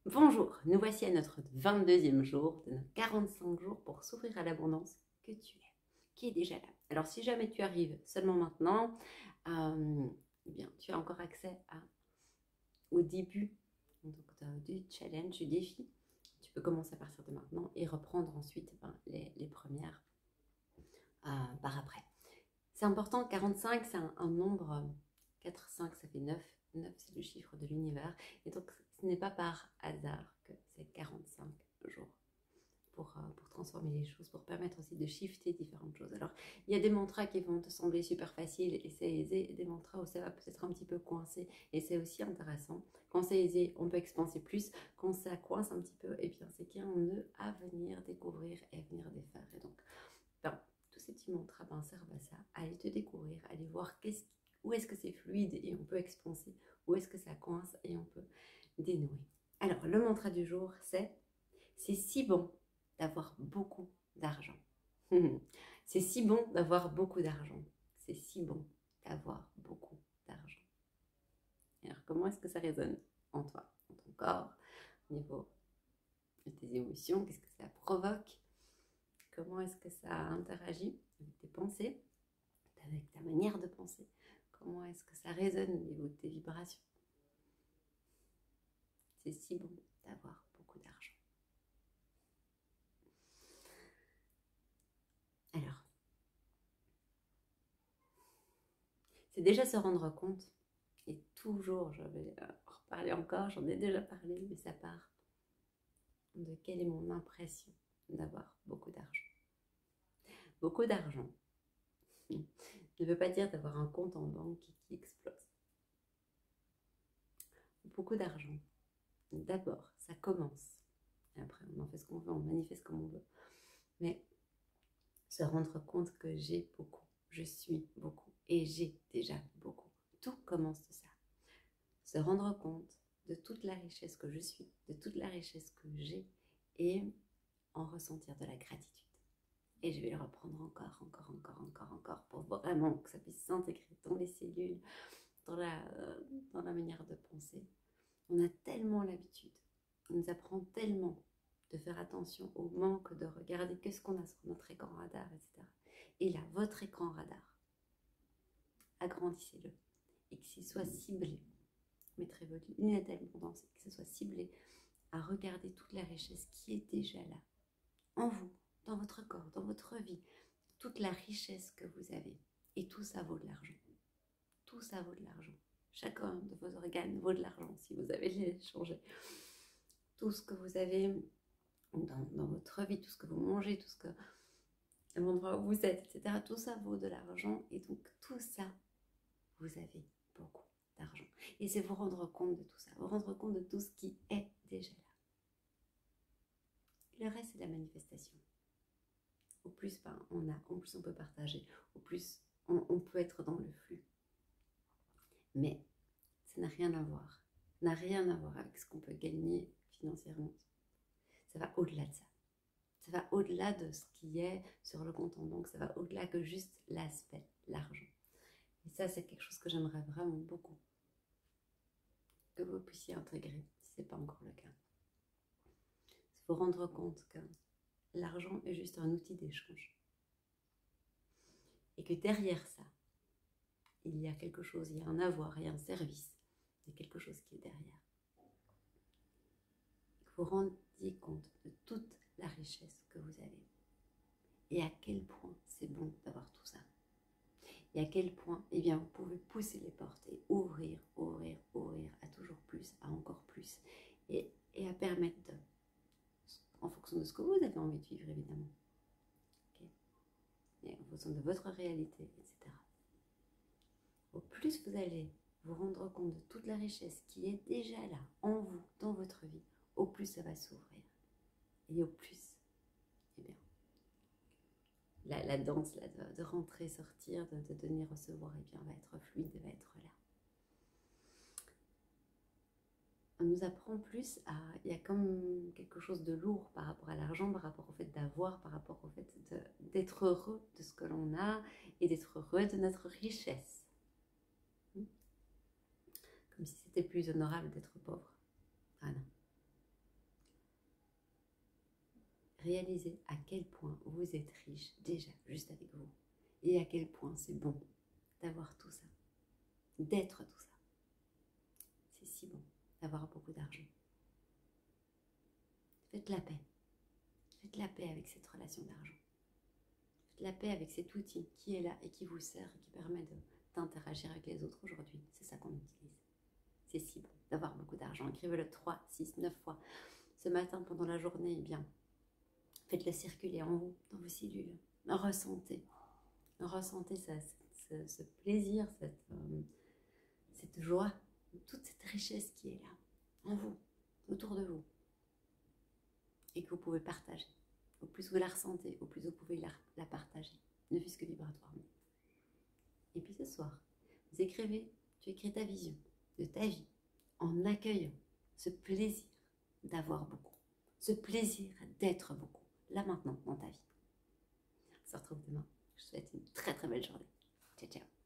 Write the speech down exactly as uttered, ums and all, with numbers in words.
Bonjour, nous voici à notre vingt-deuxième jour de nos quarante-cinq jours pour s'ouvrir à l'abondance que tu es, qui est déjà là. Alors si jamais tu arrives seulement maintenant, euh, eh bien, tu as encore accès à, au début donc, du challenge, du défi. Tu peux commencer à partir de maintenant et reprendre ensuite ben, les, les premières euh, par après. C'est important, quarante-cinq c'est un, un nombre, quatre, cinq ça fait neuf, neuf c'est le chiffre de l'univers, et donc ce n'est pas par hasard que c'est quarante-cinq jours pour, euh, pour transformer les choses, pour permettre aussi de shifter différentes choses. Alors il y a des mantras qui vont te sembler super faciles et c'est aisé, et des mantras où ça va peut-être un petit peu coincer, et c'est aussi intéressant. Quand c'est aisé, on peut expanser plus, quand ça coince un petit peu, et eh bien c'est qu'il y a un nœud à venir découvrir et à venir défaire, et donc ben, tous ces petits mantras ben, servent à ça, à aller te découvrir, à aller voir qu'est-ce, où est-ce que c'est fluide et on peut expanser, où est-ce que ça coince et on peut dénouer. Alors, le mantra du jour, c'est « C'est si bon d'avoir beaucoup d'argent. » C'est si bon d'avoir beaucoup d'argent. C'est si bon d'avoir beaucoup d'argent. Alors, comment est-ce que ça résonne en toi, en ton corps, au niveau de tes émotions? Qu'est-ce que ça provoque? Comment est-ce que ça interagit avec tes pensées, avec ta manière de penser? Comment est-ce que ça résonne au niveau de tes vibrations? C'est si bon d'avoir beaucoup d'argent. Alors, c'est déjà se rendre compte, et toujours, je vais en reparler encore, j'en ai déjà parlé, mais ça part de quelle est mon impression d'avoir beaucoup d'argent. Beaucoup d'argent ne veut pas dire d'avoir un compte en banque qui, qui explose. Beaucoup d'argent, d'abord, ça commence. Et après, on en fait ce qu'on veut, on manifeste comme on veut. Mais se rendre compte que j'ai beaucoup, je suis beaucoup et j'ai déjà beaucoup. Tout commence de ça. Se rendre compte de toute la richesse que je suis, de toute la richesse que j'ai et en ressentir de la gratitude. Et je vais le reprendre encore, encore, encore, encore, encore pour vraiment que ça puisse s'intégrer dans les cellules, dans la, euh, dans la manière de penser. On a tellement l'habitude, on nous apprend tellement de faire attention au manque, de regarder qu'est-ce qu'on a sur notre écran radar, et cetera. Et là, votre écran radar, agrandissez-le et qu'il soit ciblé. Mettrez votre lunette d'abondance et que ce soit ciblé à regarder toute la richesse qui est déjà là, en vous, dans votre corps, dans votre vie, toute la richesse que vous avez. Et tout ça vaut de l'argent. Tout ça vaut de l'argent. Chacun de vos organes vaut de l'argent si vous avez les changer. Tout ce que vous avez dans, dans votre vie, tout ce que vous mangez, tout ce que l'endroit où vous êtes, et cetera. Tout ça vaut de l'argent et donc tout ça, vous avez beaucoup d'argent. Et c'est vous rendre compte de tout ça, vous rendre compte de tout ce qui est déjà là. Le reste, c'est de la manifestation. Au plus ben, on a, au plus on peut partager, au plus on, on peut être dans le flux. Mais ça n'a rien à voir, ça n'a rien à voir avec ce qu'on peut gagner financièrement. Ça va au-delà de ça. Ça va au-delà de ce qui est sur le compte en banque, ça va au-delà que juste l'aspect, l'argent. Et ça, c'est quelque chose que j'aimerais vraiment beaucoup que vous puissiez intégrer, si ce n'est pas encore le cas. Il faut rendre compte que l'argent est juste un outil d'échange. Et que derrière ça, il y a quelque chose, il y a un avoir, il y a un service, il y a quelque chose qui est derrière. Il faut rendre compte de toute la richesse que vous avez. Et à quel point c'est bon d'avoir tout ça. Et à quel point, eh bien, vous pouvez pousser les portes et ouvrir, ouvrir, ouvrir à toujours plus, à encore plus. Et, et à permettre de, en fonction de ce que vous avez envie de vivre, évidemment. Okay. Et en fonction de votre réalité, et cetera. Au plus vous allez vous rendre compte de toute la richesse qui est déjà là, en vous, dans votre vie, au plus ça va s'ouvrir. Et au plus, eh bien, la, la danse là, de, de rentrer, sortir, de, de donner, recevoir, eh bien, va être fluide, va être là. On nous apprend plus à... Il y a comme quelque chose de lourd par rapport à l'argent, par rapport au fait d'avoir, par rapport au fait d'être heureux de ce que l'on a et d'être heureux de notre richesse. Comme si c'était plus honorable d'être pauvre. Ah non. réalisez à quel point vous êtes riche déjà, juste avec vous. Et à quel point c'est bon d'avoir tout ça, d'être tout ça. C'est si bon d'avoir beaucoup d'argent. Faites la paix. Faites la paix avec cette relation d'argent. Faites la paix avec cet outil qui est là et qui vous sert et qui permet d'interagir avec les autres aujourd'hui. C'est ça qu'on utilise. C'est si bon d'avoir beaucoup d'argent. Écrivez-le trois, six, neuf fois. Ce matin, pendant la journée, eh bien, faites-le circuler en vous, dans vos cellules. Ressentez. Ressentez ça, ce, ce plaisir, cette, euh, cette joie, toute cette richesse qui est là, en vous, autour de vous. Et que vous pouvez partager. Au plus vous la ressentez, au plus vous pouvez la, la partager, ne fût-ce que vibratoirement. Et puis ce soir, vous écrivez, tu écris ta vision de ta vie en accueillant ce plaisir d'avoir beaucoup, ce plaisir d'être beaucoup, là maintenant dans ta vie. On se retrouve demain. Je vous souhaite une très très belle journée. Ciao, ciao.